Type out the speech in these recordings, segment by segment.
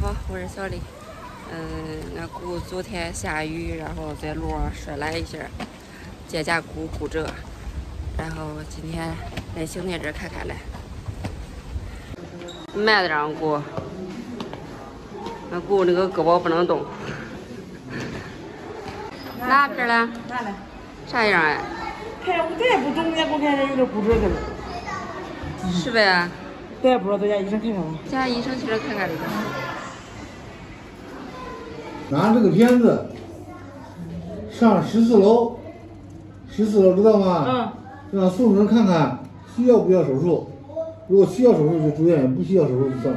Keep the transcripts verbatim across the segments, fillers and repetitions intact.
好，我是小丽。嗯，俺姑昨天下雨，然后在路上摔了一下，肩胛骨骨折。然后今天来兄弟这看看来。慢点，俺姑。俺姑那个胳膊不能动。哪片了？ 哪来？ 啥样哎？ 看我这也不懂，也给我看着有点骨折的了。 是呗？ 咱也不知道，咱家医生看看吧。 家医生去这看看这个。 拿这个片子上十四楼，十四楼知道吗？嗯。让宋主任看看需要不要手术，如果需要手术就住院，不需要手术就算了。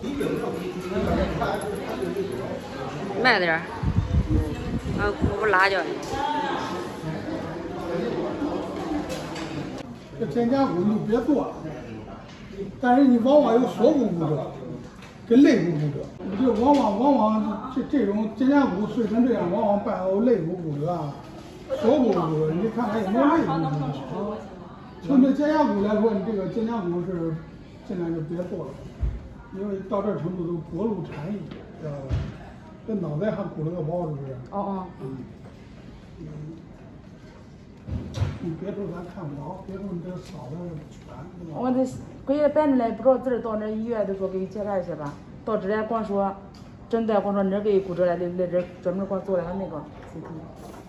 慢点儿，俺姑拉着。 这肩胛骨你就别做了，但是你往往有锁骨骨折跟肋骨骨折，你就往往往往这这种肩胛骨碎成这样，往往伴有肋骨骨折啊、锁骨骨折，你看看有没有肋骨骨折。从这肩胛骨来说，你这个肩胛骨是尽量就别做了，因为到这程度都隔路产业，知道吧？这脑袋还鼓了个包，是不是？ 哦哦。 嗯。嗯。你别处咱看不着，别处你这扫的全。 我这回来摆着来，不知道字儿到那医院都说给你检查一下吧。到这来光说，诊断光说哪给骨折了，来来这专门给我做了个那个 C T。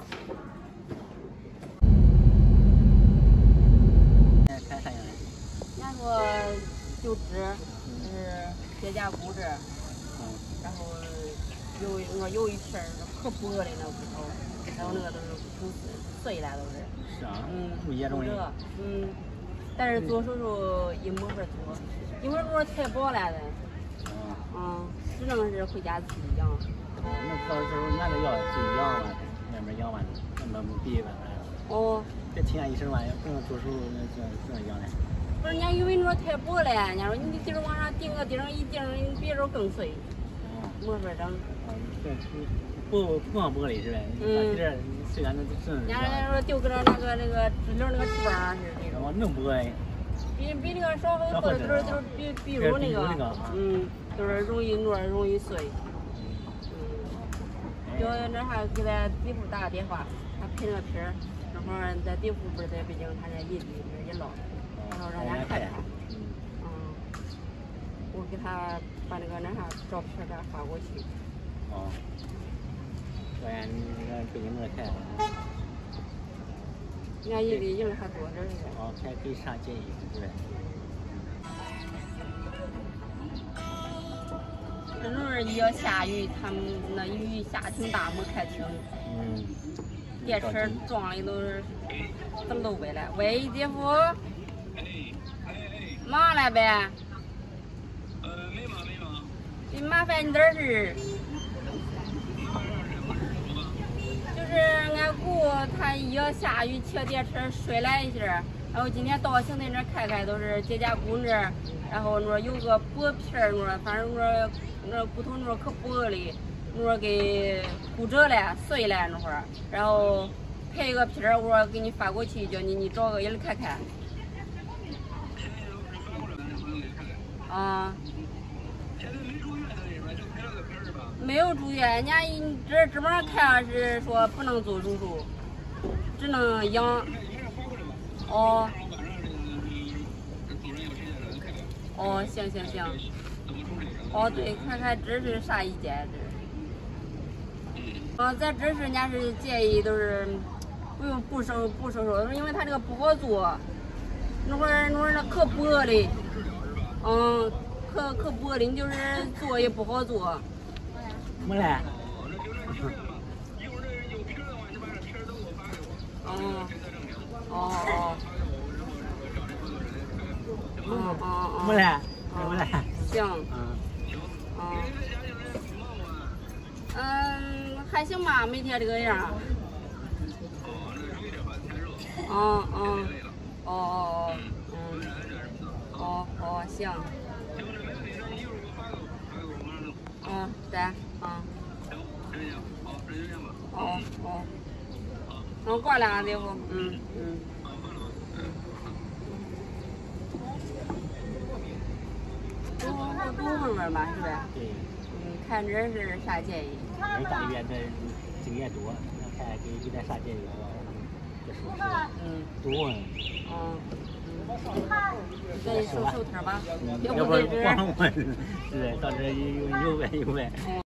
看看人家说就指就是肩胛骨这儿，然后有我有一片可薄的那骨头，然后那个都是骨碎了都是。 是啊， 嗯， 不严重的。 嗯，但是做手术也没法做，因为我太薄了的。嗯，只能是回家自己养。 哦，那到时候拿个药自己养完，慢慢养完，那没别的。 哦。 别听俺医生话，不能做手术，那这这样养嘞。 不是，人家以为你说太薄了，人家说你钉往上钉个钉，一钉别着更碎。哦。没法整。 哦，这不不光玻璃是呗？嗯。这虽然那真。 人家说丢搁那那个那个纸溜那个翅膀上是那种。 哦，那不哎。比比那个稍微薄的都是都是比比如那个，嗯，就是容易糯容易碎。嗯。就那还给咱地府打个电话，他配那个片儿，正好在地府不是在北京，他在异地一捞，然后让人看看。嗯。我给他把那个那啥照片给他发过去。 哦。不然让北京那看。 人家异地人还多着呢。 哦，还可以上建议，对。 这种儿一要下雨，他们那雨下挺大，没看清。嗯。电车撞的都是都漏呗了。喂，姐夫。忙了呗？呃，没忙没忙。你麻烦你点儿事。就是俺姑她一要下雨骑电车摔了一下，然后今天到兄弟那看看，都是肩胛骨那儿，然后说有个薄片儿，说反正说那骨头那可薄的，说给骨折了碎了那会儿，然后配个片儿，我说给你发过去，叫你你找个人看看。啊。没有住院，人家这这边看是说不能做手术，只能养。哦。哦，行行行。哦，对，看看这是啥意见这。啊，咱这是人家是建议都是不用不收不收手，因为他这个不好做，那会儿那会儿那可薄的，嗯，可可薄的，你就是做也不好做。 没嘞。 哦。哦哦。哦哦哦。 没嘞。没嘞。 行。嗯。嗯。嗯，还行吧，每天这个样。哦哦。哦哦哦。嗯。哦哦，行。嗯，对。啊，哦哦，我挂两个地方，嗯嗯嗯，多多多问问吧，是呗？对。嗯， 看这是啥建议？ 人家医院这经验多，看给给点啥建议？这手术，嗯，多问。 嗯。对，收收摊吧， 要不光问，是到这有有问有问。